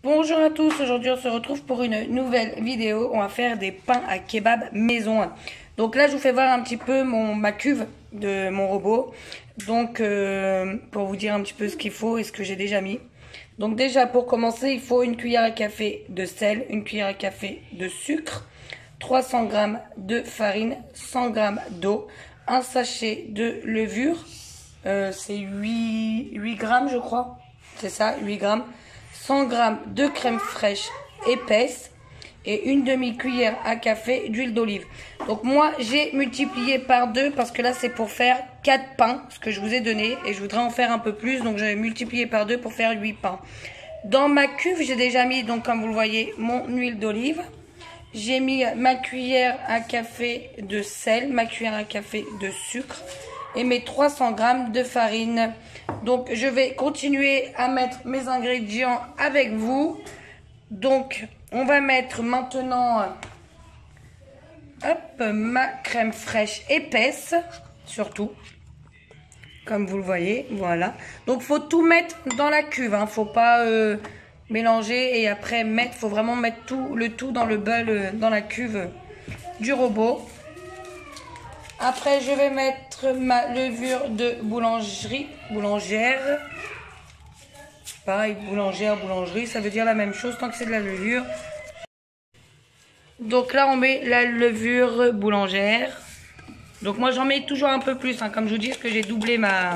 Bonjour à tous, aujourd'hui on se retrouve pour une nouvelle vidéo. On va faire des pains à kebab maison. Donc là je vous fais voir un petit peu ma cuve de mon robot. Donc pour vous dire un petit peu ce qu'il faut et ce que j'ai déjà mis. Donc déjà pour commencer il faut une cuillère à café de sel, une cuillère à café de sucre, 300 g de farine, 100 g d'eau, un sachet de levure, c'est 8 grammes je crois, c'est ça, 8 grammes. 100 g de crème fraîche épaisse et une demi-cuillère à café d'huile d'olive. Donc moi j'ai multiplié par 2 parce que là c'est pour faire 4 pains, ce que je vous ai donné, et je voudrais en faire un peu plus, donc j'ai multiplié par 2 pour faire 8 pains. Dans ma cuve j'ai déjà mis, donc comme vous le voyez, mon huile d'olive. J'ai mis ma cuillère à café de sel, ma cuillère à café de sucre et mes 300 g de farine. Donc je vais continuer à mettre mes ingrédients avec vous. Donc on va mettre maintenant ma crème fraîche épaisse, surtout, comme vous le voyez, voilà. Donc faut tout mettre dans la cuve, hein. Faut pas mélanger et après mettre, faut vraiment mettre le tout dans le bol, dans la cuve du robot. Après, je vais mettre ma levure de boulangère. Pareil, boulangerie, ça veut dire la même chose tant que c'est de la levure. Donc là, on met la levure boulangère. Donc moi, j'en mets toujours un peu plus, hein, comme je vous dis, parce que j'ai doublé ma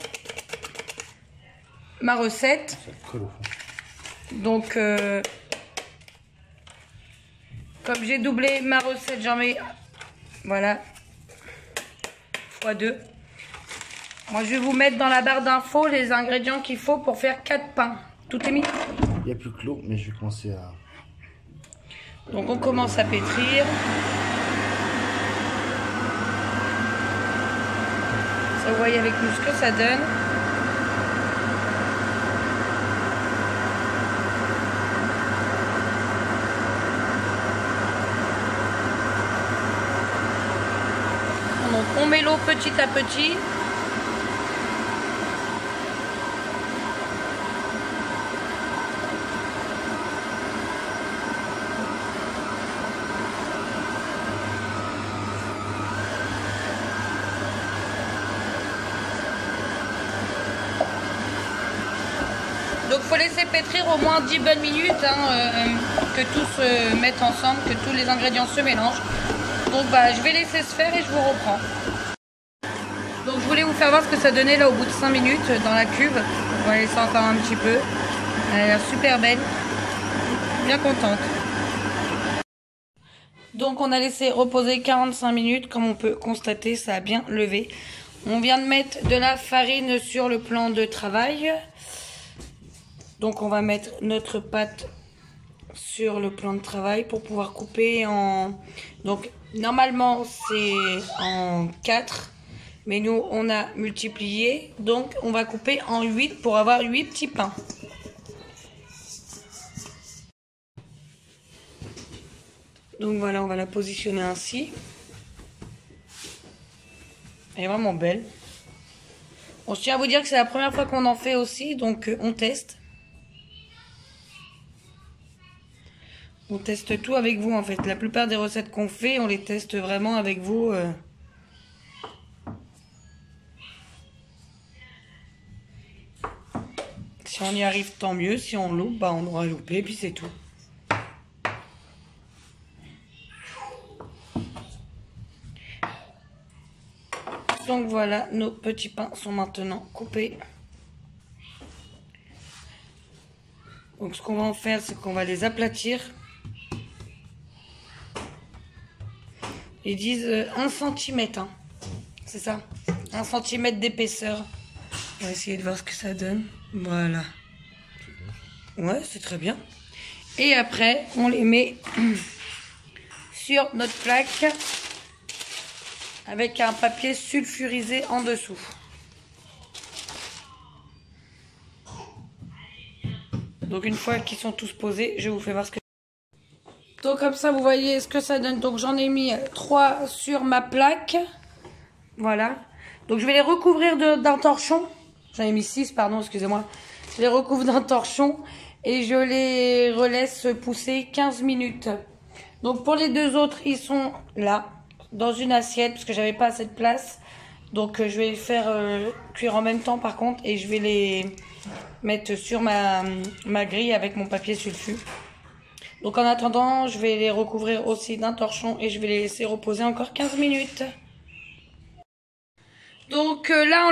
recette. Donc, comme j'ai doublé ma recette, j'en mets, voilà, x2. Moi, je vais vous mettre dans la barre d'infos les ingrédients qu'il faut pour faire 4 pains. Tout est mis? Il n'y a plus que l'eau, mais je vais commencer à... Donc, on commence à pétrir. Ça, vous voyez avec nous ce que ça donne. Donc, on met l'eau petit à petit. Donc il faut laisser pétrir au moins 10 bonnes minutes, hein, que tout se mette ensemble, que tous les ingrédients se mélangent. Donc je vais laisser se faire et je vous reprends. Donc je voulais vous faire voir ce que ça donnait là au bout de 5 minutes dans la cuve. On va laisser encore un petit peu. Elle a l'air super belle. Bien contente. Donc on a laissé reposer 45 minutes. Comme on peut constater, ça a bien levé. On vient de mettre de la farine sur le plan de travail. Donc on va mettre notre pâte sur le plan de travail pour pouvoir couper en... Donc normalement c'est en 4, mais nous on a multiplié. Donc on va couper en 8 pour avoir 8 petits pains. Donc voilà, on va la positionner ainsi. Elle est vraiment belle. Bon, je tiens à vous dire que c'est la première fois qu'on en fait aussi, donc on teste. On teste tout avec vous en fait. La plupart des recettes qu'on fait, on les teste vraiment avec vous. Si on y arrive, tant mieux. Si on loupe, on aura loupé et puis c'est tout. Donc voilà, nos petits pains sont maintenant coupés. Donc ce qu'on va en faire, c'est qu'on va les aplatir. Ils disent 1 cm, hein. C'est ça, 1 cm d'épaisseur. On va essayer de voir ce que ça donne. Voilà. Ouais, c'est très bien. Et après, on les met sur notre plaque avec un papier sulfurisé en dessous. Donc une fois qu'ils sont tous posés, je vous fais voir ce que... Donc comme ça, vous voyez ce que ça donne. Donc j'en ai mis 3 sur ma plaque. Voilà. Donc je vais les recouvrir d'un torchon. J'en ai mis 6, pardon, excusez-moi. Je les recouvre d'un torchon et je les relaisse pousser 15 minutes. Donc pour les deux autres, ils sont là, dans une assiette, parce que j'avais pas assez de place. Donc je vais les faire cuire en même temps par contre, et je vais les mettre sur ma grille avec mon papier sulfu. Donc en attendant, je vais les recouvrir aussi d'un torchon et je vais les laisser reposer encore 15 minutes. Donc là,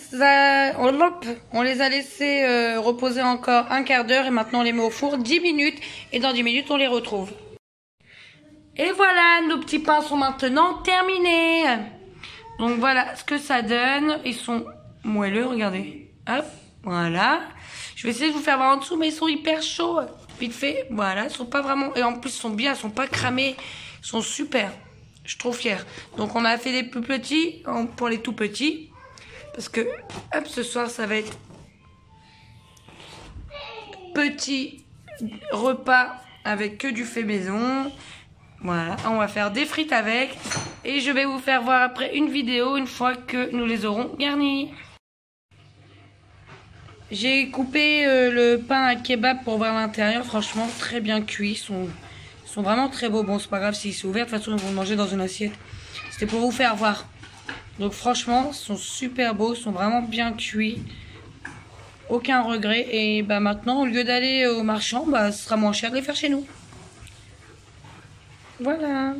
on les a laissés reposer encore un quart d'heure et maintenant on les met au four 10 minutes et dans 10 minutes on les retrouve. Et voilà, nos petits pains sont maintenant terminés. Donc voilà ce que ça donne. Ils sont moelleux, regardez. Hop, voilà. Je vais essayer de vous faire voir en dessous, mais ils sont hyper chauds. Vite fait, voilà, ils sont pas vraiment... Et en plus, ils sont bien, ils sont pas cramés. Ils sont super. Je suis trop fière. Donc on a fait des plus petits pour les tout petits. Parce que, hop, ce soir, ça va être petit repas avec que du fait maison. Voilà, on va faire des frites avec. Et je vais vous faire voir après une vidéo une fois que nous les aurons garnis. J'ai coupé le pain à kebab pour voir l'intérieur. Franchement, très bien cuit. Ils sont vraiment très beaux. Bon, c'est pas grave s'ils sont ouverts. De toute façon, ils vont le manger dans une assiette. C'était pour vous faire voir. Donc franchement, ils sont super beaux. Ils sont vraiment bien cuits. Aucun regret. Et bah maintenant, au lieu d'aller au marchand, bah, ce sera moins cher de les faire chez nous. Voilà.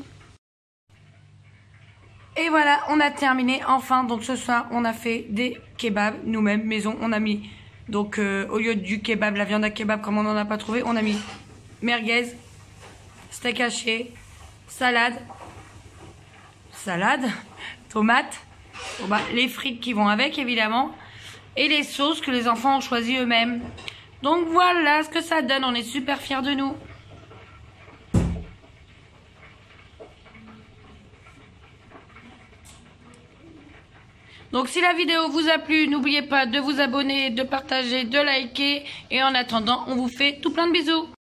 Et voilà, on a terminé enfin. Donc ce soir, on a fait des kebabs nous-mêmes, maison. On a mis, donc au lieu du kebab, la viande à kebab, comme on n'en a pas trouvé, on a mis merguez, steak haché, salade, tomates, bon, bah, les frites qui vont avec évidemment, et les sauces que les enfants ont choisi eux-mêmes. Donc voilà ce que ça donne, on est super fiers de nous. Donc si la vidéo vous a plu, n'oubliez pas de vous abonner, de partager, de liker. Et en attendant, on vous fait tout plein de bisous.